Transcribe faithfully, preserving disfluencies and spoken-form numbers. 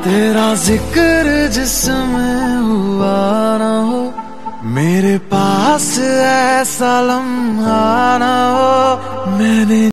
तेरा जिक्र जिसमें हुआ ना हो, मेरे पास ऐसा लम्हा ना हो। मैंने